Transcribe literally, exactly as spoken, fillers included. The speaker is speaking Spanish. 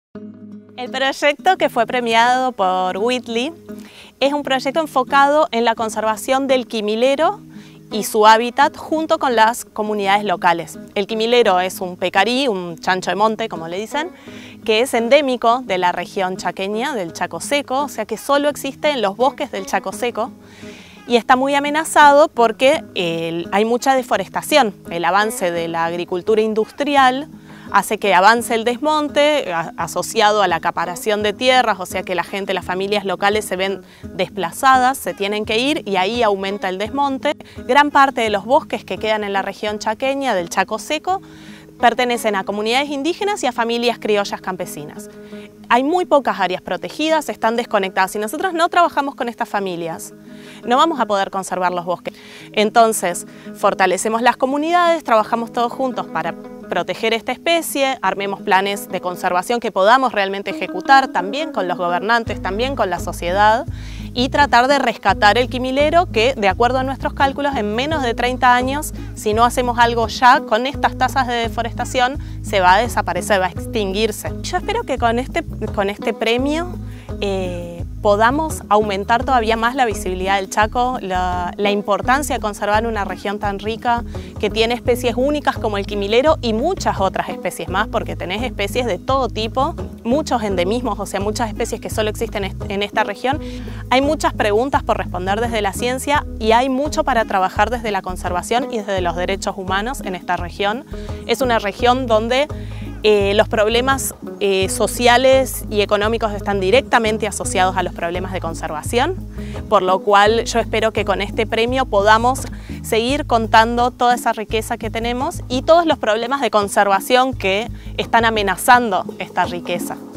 El proyecto que fue premiado por Whitley es un proyecto enfocado en la conservación del quimilero y su hábitat junto con las comunidades locales. El quimilero es un pecarí, un chancho de monte, como le dicen, que es endémico de la región chaqueña, del Chaco Seco, o sea que solo existe en los bosques del Chaco Seco y está muy amenazado porque eh, hay mucha deforestación. El avance de la agricultura industrial hace que avance el desmonte a, asociado a la acaparación de tierras, o sea que la gente, las familias locales se ven desplazadas, se tienen que ir y ahí aumenta el desmonte. Gran parte de los bosques que quedan en la región chaqueña del Chaco Seco pertenecen a comunidades indígenas y a familias criollas campesinas. Hay muy pocas áreas protegidas, están desconectadas. Si nosotros no trabajamos con estas familias, no vamos a poder conservar los bosques. Entonces, fortalecemos las comunidades, trabajamos todos juntos para proteger esta especie, armemos planes de conservación que podamos realmente ejecutar, también con los gobernantes, también con la sociedad, y tratar de rescatar el quimilero que, de acuerdo a nuestros cálculos, en menos de treinta años, si no hacemos algo ya, con estas tasas de deforestación, se va a desaparecer, va a extinguirse. Yo espero que con este, con este premio eh, podamos aumentar todavía más la visibilidad del Chaco, la, la importancia de conservar una región tan rica que tiene especies únicas como el quimilero y muchas otras especies más, porque tenés especies de todo tipo, muchos endemismos, o sea, muchas especies que solo existen en esta región. Hay muchas preguntas por responder desde la ciencia y hay mucho para trabajar desde la conservación y desde los derechos humanos en esta región. Es una región donde Eh, los problemas eh, sociales y económicos están directamente asociados a los problemas de conservación, por lo cual yo espero que con este premio podamos seguir contando toda esa riqueza que tenemos y todos los problemas de conservación que están amenazando esta riqueza.